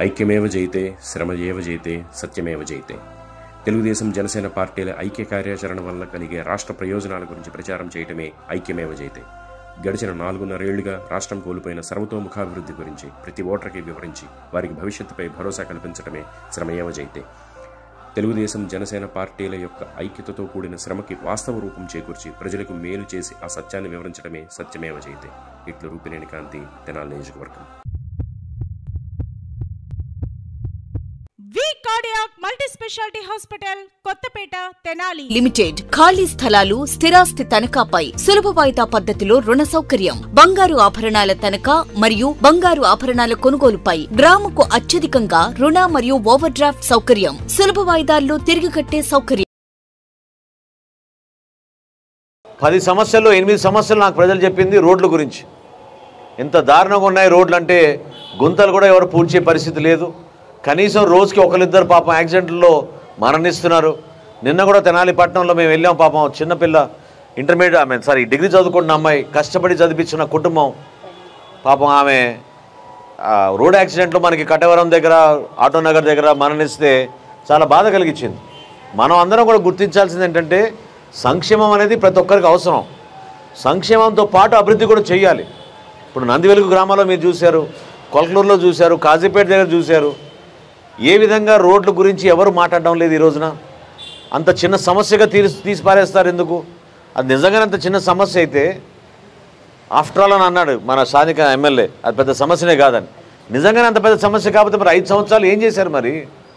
ఐక్యమేవ జయితే, శ్రమయేవ జయితే, సత్యమేవ జయితే. తెలుగుదేశం జనసేన పార్టీల ఐక్య కార్యాచరణ వల్ల కలిగే రాష్ట్ర ప్రయోజనాల గురించి ప్రచారం చేయటమే ఐక్యమేవ జయితే. గడిచిన 4.5 ఏళ్లుగా రాష్ట్రం కోల్పోయిన సర్వతోముఖాభివృద్ధి గురించి ప్రతి ఓటర్కి వివరించి వారికి భవిష్యత్తుపై భరోసా కల్పించడమే శ్రమయేవ జయితే. తెలుగుదేశం జనసేన పార్టీల యొక్క ఐక్యతతో కూడిన శ్రమకి వాస్తవ రూపం చేకూర్చి ప్రజలకు మేలు చేసి ఆ సత్యాన్ని వివరించడమే సత్యమేవ జయితే. ఇట్లు రూపినేని కాంతి, తెనాలి నియోజకవర్గం. Cardiac multi specialty hospital Kothapeta Tenali limited. ఖాళీ స్థలాలు, స్థిరాస్తి తనఖాపై సులభ వాయిదా పద్ధతిలో రుణ సౌకర్యం. బంగారు ఆభరణాల తనఖా మరియు బంగారు ఆభరణాల కొనుగోలుపై గ్రాముకు అత్యధికంగా రుణ మరియు ఓవర్ డ్రాఫ్ట్ సౌకర్యం. సులభ వాయిదాల్లో తిరిగి కట్టే సౌకర్యం. 10 సమస్యల్లో 8 సమస్యలు నాకు ప్రజలు చెప్పింది రోడ్ల గురించి. ఎంత దారుణంగా ఉన్నాయి రోడ్లు అంటే గుంతలు కూడా ఎవరు పూడ్చే పరిస్థితి లేదు. కనీసం రోజుకి ఒకరిద్దరు పాపం యాక్సిడెంట్లో మరణిస్తున్నారు. నిన్న కూడా తెనాలి పట్టణంలో మేము వెళ్ళాం. పాపం చిన్నపిల్ల ఇంటర్మీడియట్ డిగ్రీ చదువుకుంటున్న అమ్మాయి, కష్టపడి చదివించిన కుటుంబం, పాపం ఆమె రోడ్ యాక్సిడెంట్లో మనకి కటవరం దగ్గర, ఆటోనగర్ దగ్గర మరణిస్తే చాలా బాధ కలిగించింది. మనం అందరం కూడా గుర్తించాల్సింది ఏంటంటే సంక్షేమం అనేది ప్రతి ఒక్కరికి అవసరం. సంక్షేమంతో పాటు అభివృద్ధి కూడా చేయాలి. ఇప్పుడు నందివెలుగు గ్రామాల్లో మీరు చూశారు, కొలకలూరులో చూశారు, కాజీపేట దగ్గర చూశారు. ఏ విధంగా రోడ్ల గురించి ఎవరు మాట్లాడడం లేదు. ఈ రోజున అంత చిన్న సమస్యగా తీసి పారేస్తారు ఎందుకు? అది నిజంగానే అంత చిన్న సమస్య అయితే ఆఫ్టర్ ఆల్ అని అన్నాడు మన స్థానిక ఎమ్మెల్యే, అది పెద్ద సమస్యనే కాదని. నిజంగానే అంత పెద్ద సమస్య కాకపోతే మరి 5 సంవత్సరాలు ఏం చేశారు? మరి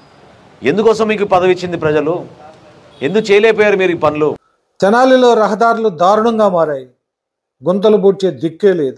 ఎందుకోసం మీకు పదవి ఇచ్చింది ప్రజలు? ఎందుకు చేయలేకపోయారు మీరు ఈ పనులు? తెనాలిలో రహదారులు దారుణంగా మారాయి. గుంతలు బూడ్చే దిక్కే లేదు.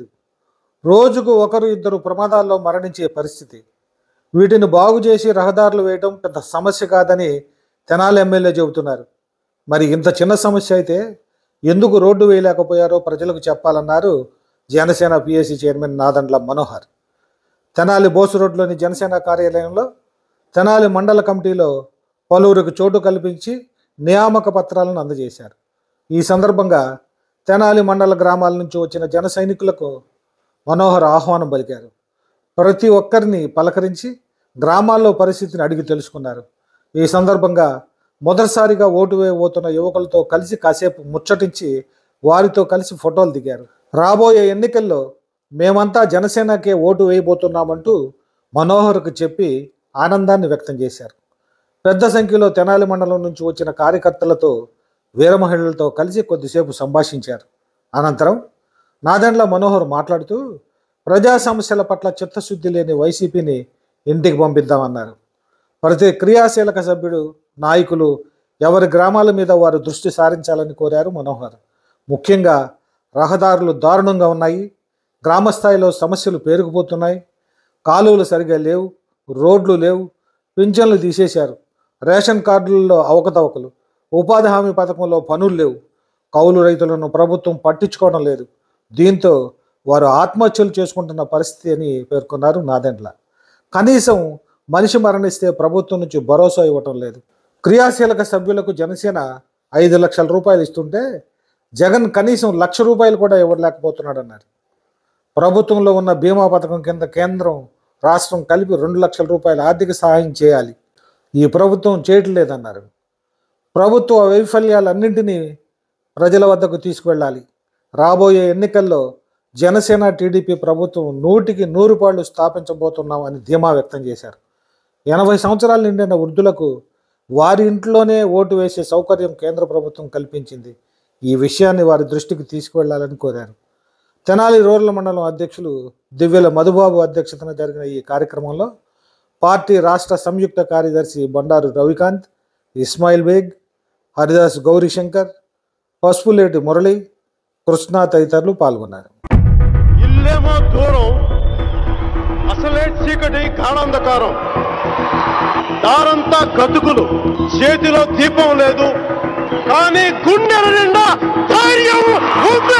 రోజుకు 1-2 ప్రమాదాల్లో మరణించే పరిస్థితి. వీటిని బాగు చేసి రహదారులు వేయడం పెద్ద సమస్య కాదని తెనాలి ఎమ్మెల్యే చెబుతున్నారు. మరి ఇంత చిన్న సమస్య అయితే ఎందుకు రోడ్డు వేయలేకపోయారో ప్రజలకు చెప్పాలన్నారు జనసేన పిఎస్సి చైర్మన్ నాదెండ్ల మనోహర్. తెనాలి బోసు రోడ్లోని జనసేన కార్యాలయంలో తెనాలి మండల కమిటీలో పలువురికి చోటు కల్పించి నియామక పత్రాలను అందజేశారు. ఈ సందర్భంగా తెనాలి మండల గ్రామాల నుంచి వచ్చిన జన సైనికులకు మనోహర్ ఆహ్వానం పలికారు. ప్రతి ఒక్కరిని పలకరించి గ్రామాల్లో పరిస్థితిని అడిగి తెలుసుకున్నారు. ఈ సందర్భంగా మొదటిసారిగా ఓటు వేయబోతున్న యువకులతో కలిసి కాసేపు ముచ్చటించి వారితో కలిసి ఫోటోలు దిగారు. రాబోయే ఎన్నికల్లో మేమంతా జనసేనకే ఓటు వేయబోతున్నామంటూ మనోహర్కు చెప్పి ఆనందాన్ని వ్యక్తం చేశారు. పెద్ద సంఖ్యలో తెనాలి మండలం నుంచి వచ్చిన కార్యకర్తలతో, వీర మహిళలతో కలిసి కొద్దిసేపు సంభాషించారు. అనంతరం నాదెండ్ల మనోహర్ మాట్లాడుతూ ప్రజా సమస్యల పట్ల చిత్తశుద్ధి లేని వైసీపీని ఇంటికి పంపిద్దామన్నారు. ప్రతి క్రియాశీలక సభ్యుడు, నాయకులు ఎవరి గ్రామాల మీద వారు దృష్టి సారించాలని కోరారు మనోహర్. ముఖ్యంగా రహదారులు దారుణంగా ఉన్నాయి. గ్రామస్థాయిలో సమస్యలు పేరుకుపోతున్నాయి. కాలువలు సరిగా లేవు, రోడ్లు లేవు, పింఛన్లు తీసేశారు, రేషన్ కార్డులలో అవకతవకలు, ఉపాధి హామీ పథకంలో పనులు లేవు, కౌలు రైతులను ప్రభుత్వం పట్టించుకోవడం లేదు. దీంతో వారు ఆత్మహత్యలు చేసుకుంటున్న పరిస్థితి అని పేర్కొన్నారు నాదెండ్ల. కనీసం మనిషి మరణిస్తే ప్రభుత్వం నుంచి భరోసా ఇవ్వటం లేదు. క్రియాశీలక సభ్యులకు జనసేన 5 లక్షల రూపాయలు ఇస్తుంటే జగన్ కనీసం 1 లక్ష రూపాయలు కూడా ఇవ్వలేకపోతున్నాడన్నారు. ప్రభుత్వంలో ఉన్న బీమా పథకం కింద కేంద్రం, రాష్ట్రం కలిపి 2 లక్షల రూపాయల ఆర్థిక సహాయం చేయాలి. ఈ ప్రభుత్వం చేయట్లేదన్నారు. ప్రభుత్వ వైఫల్యాలన్నింటినీ ప్రజల వద్దకు తీసుకువెళ్ళాలి. రాబోయే ఎన్నికల్లో జనసేన టీడీపీ ప్రభుత్వం 100కి 100 పాళ్ళు స్థాపించబోతున్నామని ధీమా వ్యక్తం చేశారు. 80 సంవత్సరాలు నిండిన వృద్ధులకు వారి ఇంట్లోనే ఓటు వేసే సౌకర్యం కేంద్ర ప్రభుత్వం కల్పించింది. ఈ విషయాన్ని వారి దృష్టికి తీసుకువెళ్లాలని కోరారు. తెనాలి రూరల్ మండలం అధ్యక్షులు దివ్యల మధుబాబు అధ్యక్షతన జరిగిన ఈ కార్యక్రమంలో పార్టీ రాష్ట్ర సంయుక్త కార్యదర్శి బండారు రవికాంత్, ఇస్మాయిల్ బేగ్, హరిదాస్ గౌరీశంకర్, పసుపులేటి మురళి, కృష్ణ తదితరులు పాల్గొన్నారు. ఇల్లేమో దూరం, అసలే చీకటి గాఢాంధకారం, దారంతా గతుకులు, చేతిలో దీపం లేదు, కానీ గుండెల నిండా ధైర్యం ఉంది.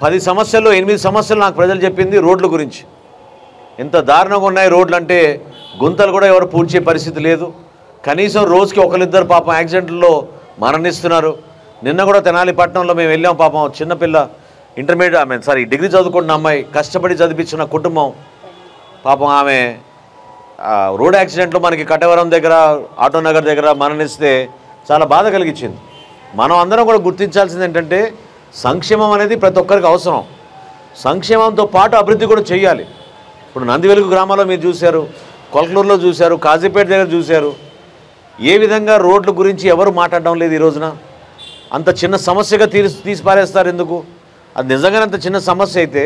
10 సమస్యల్లో 8 సమస్యలు నాకు ప్రజలు చెప్పింది రోడ్ల గురించి. ఎంత దారుణంగా ఉన్నాయి రోడ్లు అంటే గుంతలు కూడా ఎవరు పూడ్చే పరిస్థితి లేదు. కనీసం రోజుకి ఒకరిద్దరు పాపం యాక్సిడెంట్లో మరణిస్తున్నారు. నిన్న కూడా తెనాలి పట్టణంలో మేము వెళ్ళాం. పాపం చిన్నపిల్ల ఇంటర్మీడియట్ డిగ్రీ చదువుకుంటున్న అమ్మాయి, కష్టపడి చదివించిన కుటుంబం, పాపం ఆమె రోడ్ యాక్సిడెంట్లో మనకి కటవరం దగ్గర ఆటోనగర్ దగ్గర మరణిస్తే చాలా బాధ కలిగించింది. మనం అందరం కూడా గుర్తించాల్సింది ఏంటంటే సంక్షేమం అనేది ప్రతి ఒక్కరికి అవసరం. సంక్షేమంతో పాటు అభివృద్ధి కూడా చేయాలి. ఇప్పుడు నందివెలుగు గ్రామంలో మీరు చూశారు, కొలకలూరులో చూశారు, కాజీపేట దగ్గర చూశారు. ఏ విధంగా రోడ్ల గురించి ఎవరు మాట్లాడడం లేదు. ఈ రోజున అంత చిన్న సమస్యగా తీసి పారేస్తారు ఎందుకు? అది నిజంగానే అంత చిన్న సమస్య అయితే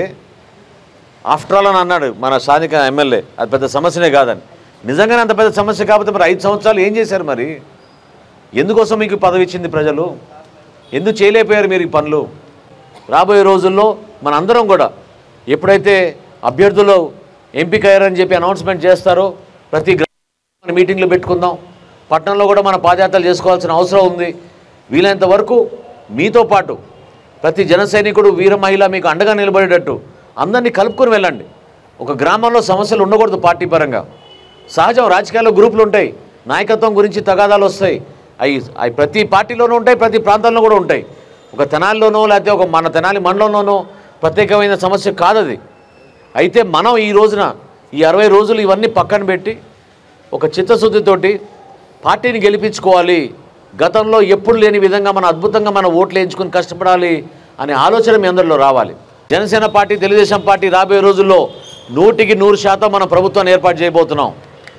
ఆఫ్టర్ ఆల్ అని అన్నాడు మన స్థానిక ఎమ్మెల్యే, అది పెద్ద సమస్యనే కాదని. నిజంగానే అంత పెద్ద సమస్య కాకపోతే మరి 5 సంవత్సరాలు ఏం చేశారు? మరి ఎందుకోసం మీకు పదవి ఇచ్చింది ప్రజలు? ఎందుకు చేయలేకపోయారు మీరు ఈ పనులు? రాబోయే రోజుల్లో మన అందరం కూడా ఎప్పుడైతే అభ్యర్థులు ఎంపికయ్యారని చెప్పి అనౌన్స్మెంట్ చేస్తారో ప్రతి గ్రామ మీటింగ్లు పెట్టుకుందాం. పట్టణంలో కూడా మన పాదయాత్రలు చేసుకోవాల్సిన అవసరం ఉంది. వీలైనంత వరకు మీతో పాటు ప్రతి జన సైనికుడు, వీర మహిళ మీకు అండగా నిలబడేటట్టు అందరినీ కలుపుకొని వెళ్ళండి. ఒక గ్రామంలో సమస్యలు ఉండకూడదు. పార్టీ పరంగా సహజం, రాజకీయాల్లో గ్రూపులు ఉంటాయి, నాయకత్వం గురించి తగాదాలు వస్తాయి. అవి ప్రతి పార్టీలోనూ ఉంటాయి, ప్రతి ప్రాంతంలో కూడా ఉంటాయి. ఒక తెనాలిలోనో లేకపోతే ఒక మన తెనాలి మండలంలోనో ప్రత్యేకమైన సమస్య కాదు అది. అయితే మనం ఈ రోజున ఈ 60 రోజులు ఇవన్నీ పక్కన పెట్టి ఒక చిత్తశుద్ధితోటి పార్టీని గెలిపించుకోవాలి. గతంలో ఎప్పుడు లేని విధంగా మన అద్భుతంగా మన ఓట్లు వేయించుకుని కష్టపడాలి అనే ఆలోచన మీ అందరిలో రావాలి. జనసేన పార్టీ, తెలుగుదేశం పార్టీ రాబోయే రోజుల్లో 100% మన ప్రభుత్వాన్ని ఏర్పాటు చేయబోతున్నాం.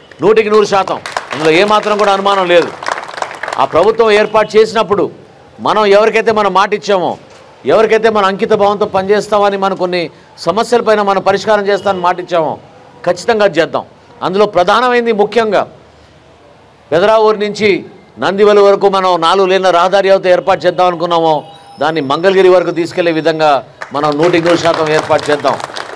100%. అందులో ఏమాత్రం కూడా అనుమానం లేదు. ఆ ప్రభుత్వం ఏర్పాటు చేసినప్పుడు మనం ఎవరికైతే మనం మాట ఇచ్చామో, ఎవరికైతే మన అంకిత భావంతో పనిచేస్తామని మన కొన్ని సమస్యలపైన మనం పరిష్కారం చేస్తామని మాట ఇచ్చామో ఖచ్చితంగా చేద్దాం. అందులో ప్రధానమైనది ముఖ్యంగా పెదరావూరు నుంచి నందివెలుగు వరకు మనం 4 లేన్ల రహదారి అయితే ఏర్పాటు చేద్దాం అనుకున్నామో దాన్ని మంగళగిరి వరకు తీసుకెళ్లే విధంగా మనం 100% ఏర్పాటు చేద్దాం.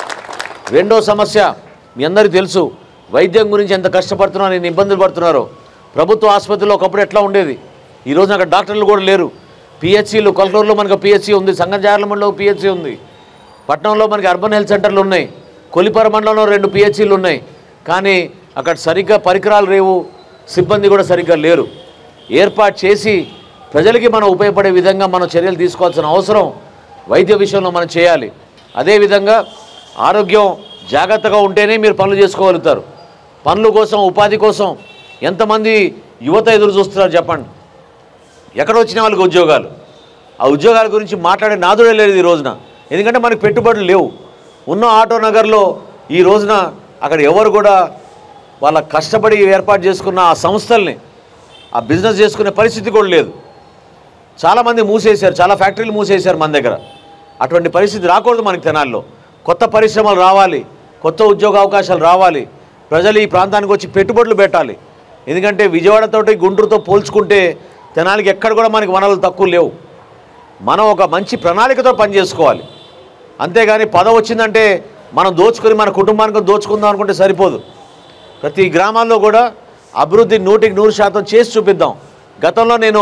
రెండో సమస్య మీ అందరికీ తెలుసు, వైద్యం గురించి ఎంత కష్టపడుతున్నారో, ఎన్ని ఇబ్బందులు పడుతున్నారో. ప్రభుత్వ ఆసుపత్రిలో ఒకప్పుడు ఎట్లా ఉండేది, ఈరోజు అక్కడ డాక్టర్లు కూడా లేరు. పిహెచ్సిలు, కొలకలూరులో మనకు పిహెచ్సి ఉంది, సంగజార్లమండలో పిహెచ్సి ఉంది, పట్టణంలో మనకి అర్బన్ హెల్త్ సెంటర్లు ఉన్నాయి, కొలిపర మండలంలో 2 పిహెచ్సిలు ఉన్నాయి. కానీ అక్కడ సరిగ్గా పరికరాలు లేవు, సిబ్బంది కూడా సరిగ్గా లేరు. ఏర్పాటు చేసి ప్రజలకి మనం ఉపయోగపడే విధంగా మనం చర్యలు తీసుకోవాల్సిన అవసరం వైద్య విషయంలో మనం చేయాలి. అదేవిధంగా ఆరోగ్యం జాగ్రత్తగా ఉంటేనే మీరు పనులు చేసుకోగలుగుతారు. పనుల కోసం, ఉపాధి కోసం ఎంతమంది యువత ఎదురు చూస్తున్నారు చెప్పండి. ఎక్కడ వచ్చిన వాళ్ళకి ఉద్యోగాలు, ఆ ఉద్యోగాల గురించి మాట్లాడే నాదుడే లేదు ఈ రోజున. ఎందుకంటే మనకు పెట్టుబడులు లేవు. ఉన్న ఆటో నగర్లో ఈ రోజున అక్కడ ఎవరు కూడా వాళ్ళ కష్టపడి ఏర్పాటు చేసుకున్న ఆ సంస్థల్ని, ఆ బిజినెస్ చేసుకునే పరిస్థితి కూడా లేదు. చాలామంది మూసేశారు, చాలా ఫ్యాక్టరీలు మూసేశారు మన దగ్గర. అటువంటి పరిస్థితి రాకూడదు మనకి తెనాల్లో. కొత్త పరిశ్రమలు రావాలి, కొత్త ఉద్యోగ అవకాశాలు రావాలి, ప్రజలు ఈ ప్రాంతానికి వచ్చి పెట్టుబడులు పెట్టాలి. ఎందుకంటే విజయవాడతోటి, గుంటూరుతో పోల్చుకుంటే తెనాలికి ఎక్కడ కూడా మనకి వనరులు తక్కువ లేవు. మనం ఒక మంచి ప్రణాళికతో పనిచేసుకోవాలి. అంతేగాని పదవి వచ్చిందంటే మనం దోచుకొని మన కుటుంబానికి దోచుకుందాం అనుకుంటే సరిపోదు. ప్రతి గ్రామాల్లో కూడా అభివృద్ధి 100% చేసి చూపిద్దాం. గతంలో నేను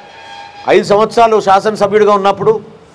5 సంవత్సరాలు శాసనసభ్యుడిగా ఉన్నప్పుడు,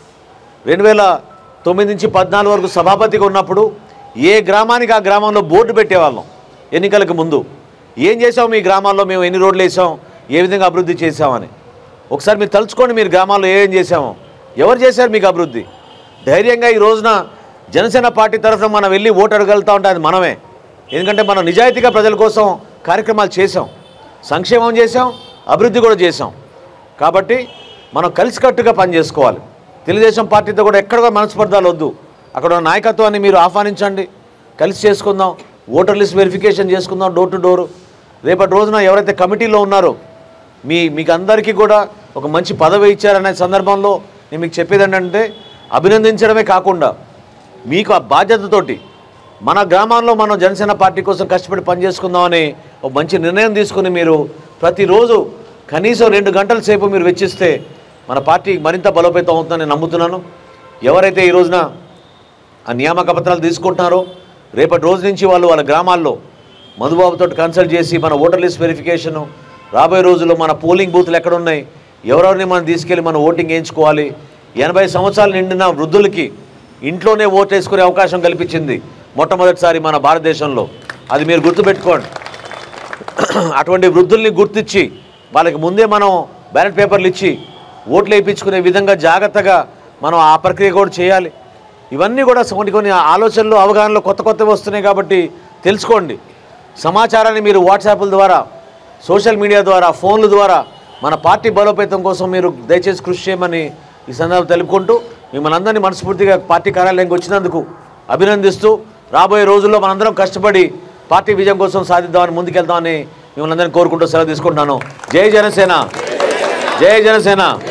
2009 నుంచి 14 వరకు సభాపతిగా ఉన్నప్పుడు ఏ గ్రామానికి ఆ గ్రామంలో బోర్డు పెట్టేవాళ్ళం. ఎన్నికలకు ముందు ఏం చేసాం, మీ గ్రామాల్లో మేము ఎన్ని రోడ్లు వేసాం, ఏ విధంగా అభివృద్ధి చేశామని ఒకసారి మీరు తలుచుకోండి. మీరు గ్రామాల్లో ఏం చేశామో, ఎవరు చేశారు మీకు అభివృద్ధి? ధైర్యంగా ఈ రోజున జనసేన పార్టీ తరఫున మనం వెళ్ళి ఓటు అడగలుగుతూ ఉంటే అది మనమే. ఎందుకంటే మనం నిజాయితీగా ప్రజల కోసం కార్యక్రమాలు చేసాం, సంక్షేమం చేసాం, అభివృద్ధి కూడా చేసాం. కాబట్టి మనం కలిసికట్టుగా పనిచేసుకోవాలి. తెలుగుదేశం పార్టీతో కూడా ఎక్కడ కూడా మనస్పర్ధాలు వద్దు. అక్కడ ఉన్న నాయకత్వాన్ని మీరు ఆహ్వానించండి, కలిసి చేసుకుందాం, ఓటర్ లిస్ట్ వెరిఫికేషన్ చేసుకుందాం, డోర్ టు డోరు. రేపటి రోజున ఎవరైతే కమిటీలో ఉన్నారో మీకు అందరికీ కూడా ఒక మంచి పదవి ఇచ్చారనే సందర్భంలో నేను మీకు చెప్పేది ఏంటంటే, అభినందించడమే కాకుండా మీకు ఆ బాధ్యతతోటి మన గ్రామాల్లో మనం జనసేన పార్టీ కోసం కష్టపడి పనిచేసుకుందామని ఒక మంచి నిర్ణయం తీసుకుని మీరు ప్రతిరోజు కనీసం 2 గంటల సేపు మీరు వెచ్చిస్తే మన పార్టీ మరింత బలోపేతం అవుతుందని నమ్ముతున్నాను. ఎవరైతే ఈ రోజున ఆ నియామక పత్రాలు తీసుకుంటున్నారో రేపటి రోజు నుంచి వాళ్ళ గ్రామాల్లో మధుబాబుతో కన్సల్ట్ చేసి మన ఓటర్ లిస్ట్ వెరిఫికేషను, రాబోయే రోజుల్లో మన పోలింగ్ బూత్లు ఎక్కడున్నాయి, ఎవరెవరిని మనం తీసుకెళ్ళి మనం ఓటింగ్ వేయించుకోవాలి, 80 సంవత్సరాలు నిండిన వృద్ధులకి ఇంట్లోనే ఓటేసుకునే అవకాశం కల్పించింది మొట్టమొదటిసారి మన భారతదేశంలో. అది మీరు గుర్తుపెట్టుకోండి. అటువంటి వృద్ధుల్ని గుర్తించి వాళ్ళకి ముందే మనం బ్యాలెట్ పేపర్లు ఇచ్చి ఓట్లు వేయించుకునే విధంగా జాగ్రత్తగా మనం ఆ ప్రక్రియ కూడా చేయాలి. ఇవన్నీ కూడా కొన్ని ఆలోచనలు అవగాహనలు కొత్తవి వస్తున్నాయి కాబట్టి తెలుసుకోండి. సమాచారాన్ని మీరు వాట్సాప్ల ద్వారా, సోషల్ మీడియా ద్వారా, ఫోన్ల ద్వారా మన పార్టీ బలోపేతం కోసం మీరు దయచేసి కృషి చేయమని ఈ సందర్భంగా తెలుపుకుంటూ మిమ్మల్ని అందరినీ మనస్ఫూర్తిగా పార్టీ కార్యాలయానికి వచ్చినందుకు అభినందిస్తూ రాబోయే రోజుల్లో మనందరం కష్టపడి పార్టీ విజయం కోసం సాధిద్దామని ముందుకెళ్దామని మిమ్మల్ని అందరినీ కోరుకుంటూ సెలవు తీసుకుంటున్నాను. జై జనసేన, జై జనసేన.